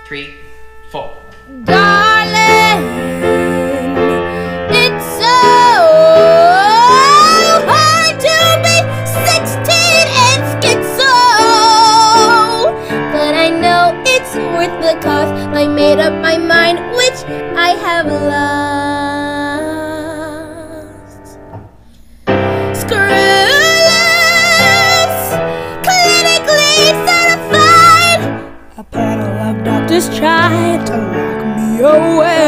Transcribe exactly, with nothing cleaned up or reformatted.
three, four. Darling, it's so hard to be sixteen and schizo, but I know it's worth the cost. I made up my mind, which I have lost. Screwless, clinically certified. A panel of doctors tried to lock me away.